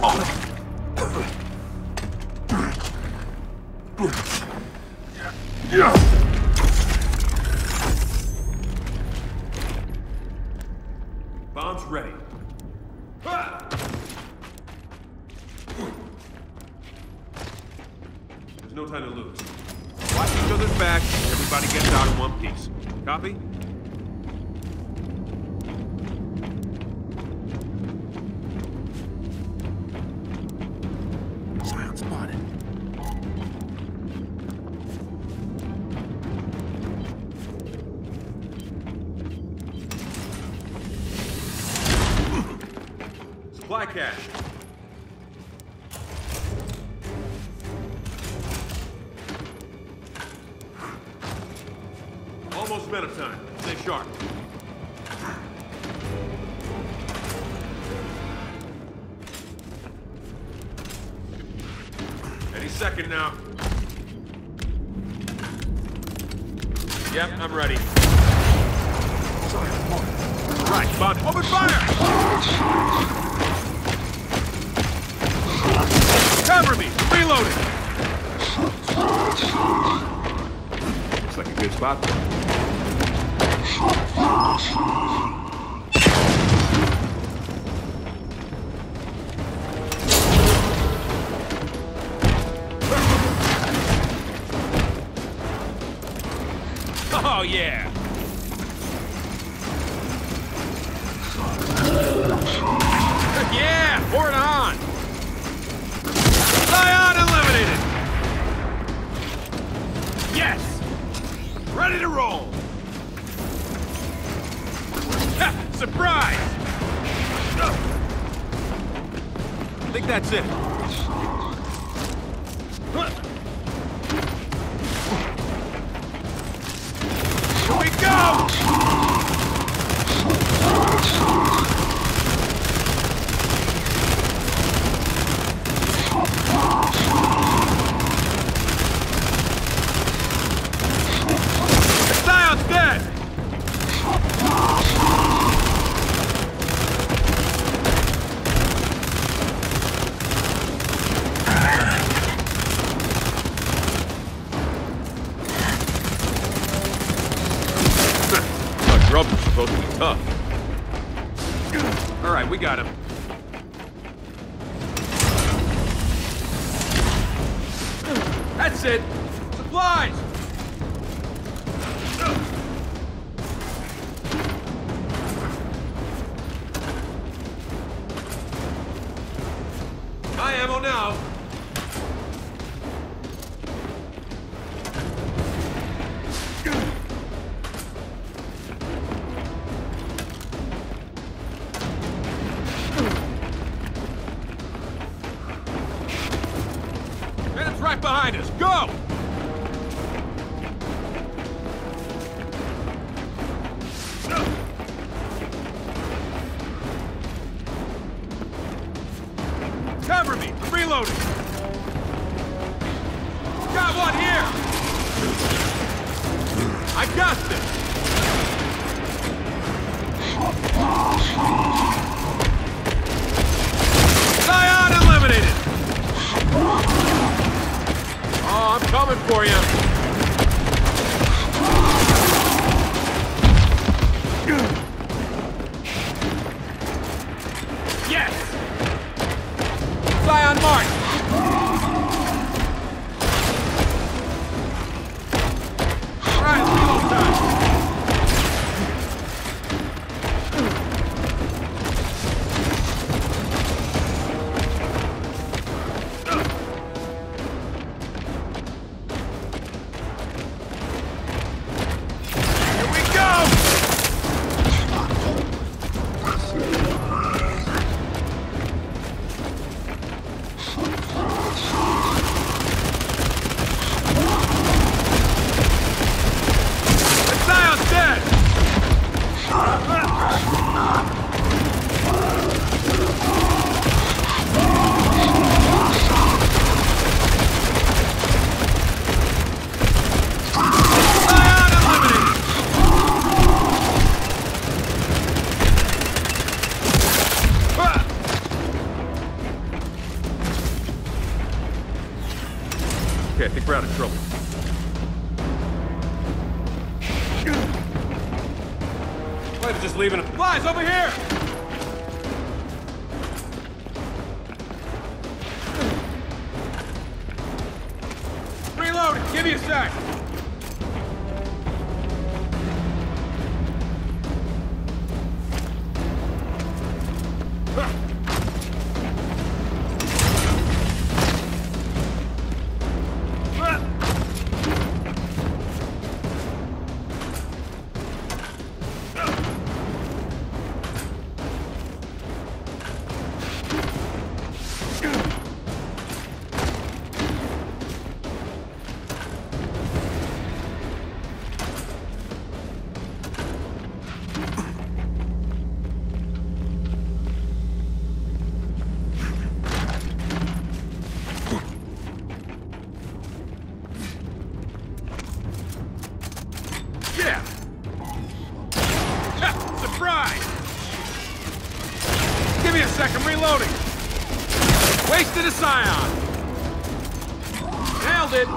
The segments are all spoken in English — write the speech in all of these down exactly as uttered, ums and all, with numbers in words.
Bomb's ready. There's no time to lose. Watch each other's back. Everybody gets out in one piece. Copy? Sound spotted. Supply cache. Almost out of time. Stay sharp. Any second now. Yep, I'm ready. Sorry, more. Right, Bond. Open fire! Cover me! Reloading! Looks like a good spot. Oh, yeah! Yeah! Pour it on! Zion eliminated! Yes! Ready to roll! Ha! Surprise! I think that's it. Here we go! Zion's dead! Thought grubs were supposed to be tough. All right, we got him. That's it! Supplies! My ammo now! And it's right behind us! Go! Cover me! I'm reloading! Got one here! I got this! Zion eliminated! Oh, I'm coming for you! Yes! Zion march! All right, reload time! Here we go! we're out of trouble. Wait, just leaving him. Flies over here! Reload! Give me a sec! I'm reloading. Wasted a Scion. Nailed it.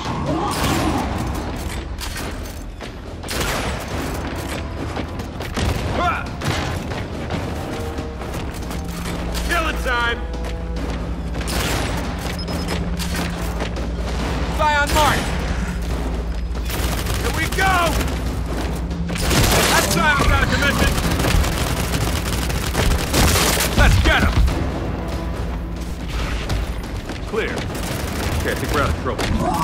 Ah. Killing time. Scion mark. Here we go. That Scion's got a commission. Let's get him! Clear. Okay, I think we're out of trouble.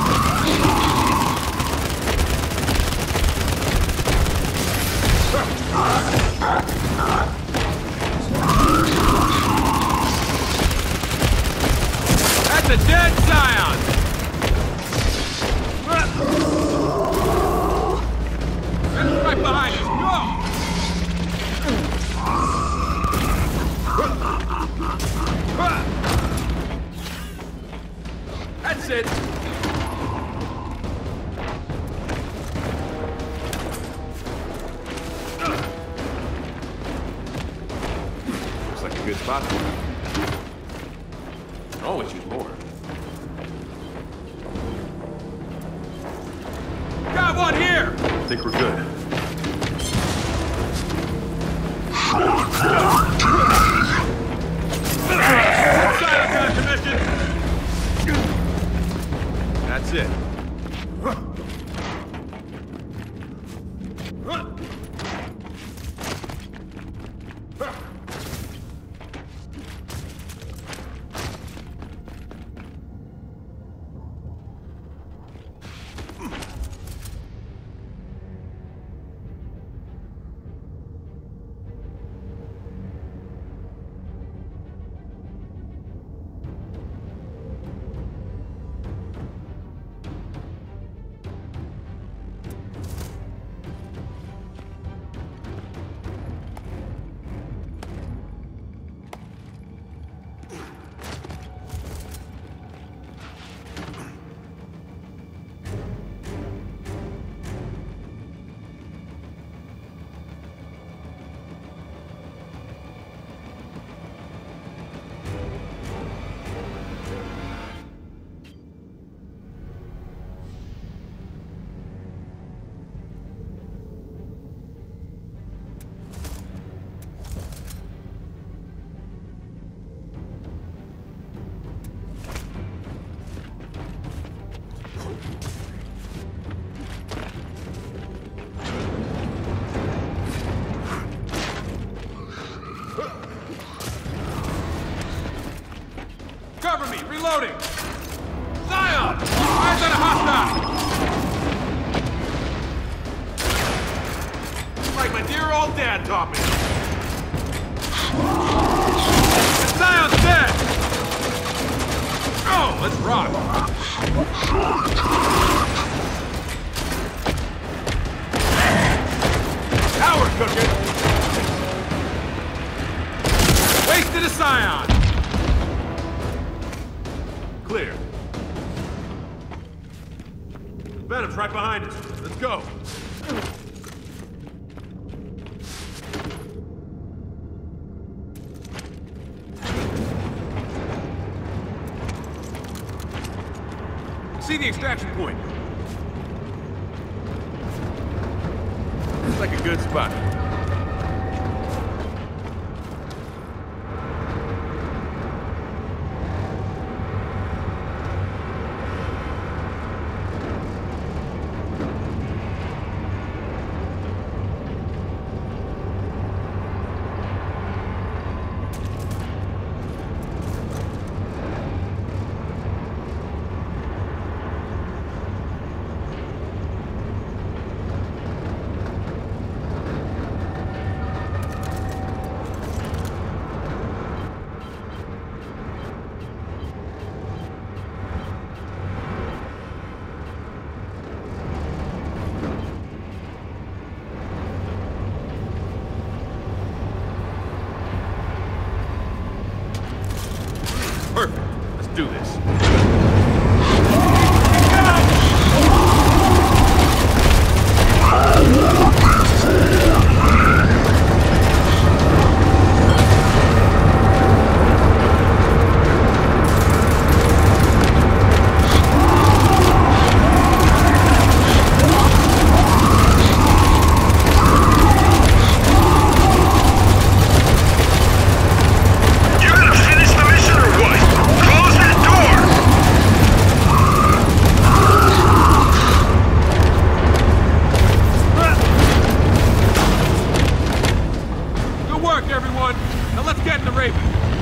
That's a dead Scion! That's right behind us! Go! That's it! Looks like a good spot for him. Can always use more. Got one here! I think we're good. That's it. Cover me! Reloading! Scion! Eyes on a hostile! Like my dear old dad taught me. The Scion's dead! Oh, let's rock! Now we're cooking! Wasted a Scion! Clear. Venom's right behind us. Let's go. see the extraction point. Looks like a good spot. Perfect. Let's do this. Everyone, now let's get in the Raven.